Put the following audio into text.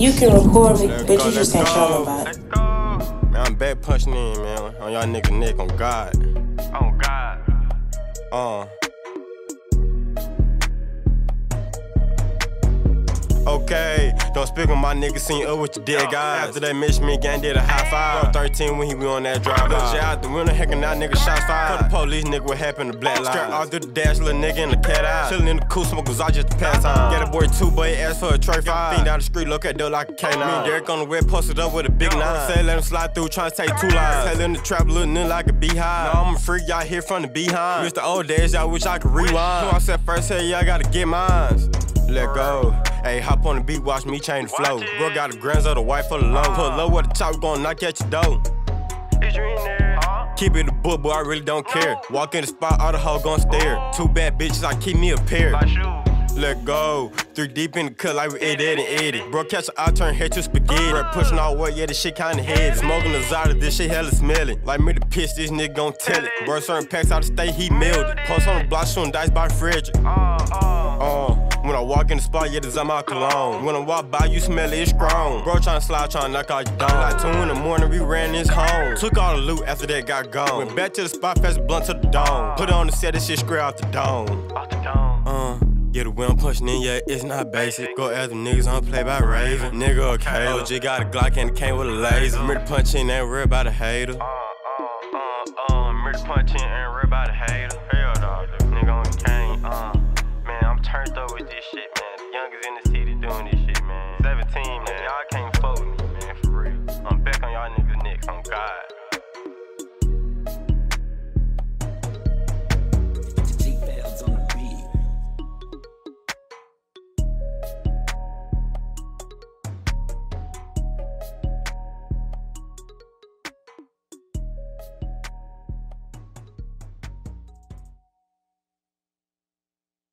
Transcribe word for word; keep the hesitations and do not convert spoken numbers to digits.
You can record me, but you just can't show nobody. Man, I'm back punching in, man, on y'all nigga neck, on God. On God. Uh. Okay, don't speak on my nigga, seen up with your dead guys. After they mentioned me, gang did a high five. thirteen when he be on that drive. Look, J out the window, heckin' out, nigga, shots fired. Call the police, nigga, what happened to black lives. Straight all through the dash, little nigga in the cat eye. Chillin' in the cool, smoke was all just to pass time. Get a boy two, but he asked for a tray five. Fiend down the street, look at dough like a K nine. Me and Derek on the web, posted up with a big nine. Say let him slide through, tryna take two lives. Hell in the trap, lookin' in like a beehive. Now I'm a freak, y'all here from the behind. Mister old days, y'all wish I could rewind. So I said first, hey, y'all gotta get mines. Let go. Hey, hop on the beat, watch me change the flow. Bro got a grands of the white for the low. Put low with the chop, we gon' knock at your door. Is you in there? Huh? Keep it a book, boy, I really don't care. Walk in the spot, all the hoe gon' stare. Two bad bitches, I keep me a pair. Let go. Three deep in the cut like we Eddie and Eddie. Bro, catch a I turn head to spaghetti. Bro, pushing all weight, yeah, this shit kinda heavy. Smoking the Zada, this shit hella smelly. Like me to piss, this nigga gon' tell it. Bro, certain packs out of state, he mailed it. Post on the block, shooting dice by Frederick. Uh, when I walk in the spot, yeah, this I'm out cologne. When I walk by, you smell it, it's strong. Bro, tryna slide, tryna knock out your dome. Like two in the morning, we ran this home. Took all the loot after that got gone. Went back to the spot, fast blunt to the dome. Put it on the set, this shit straight out the dome. Out the dome. Uh. Yeah, the way I'm punching in, yeah, it's not basic. Go after niggas on play by Raven. Nigga, okay. O G got a Glock and it came with a laser. Murder punch in, ain't worried about a hater. Uh, uh, uh, uh, murder punch in, ain't worried about a hater.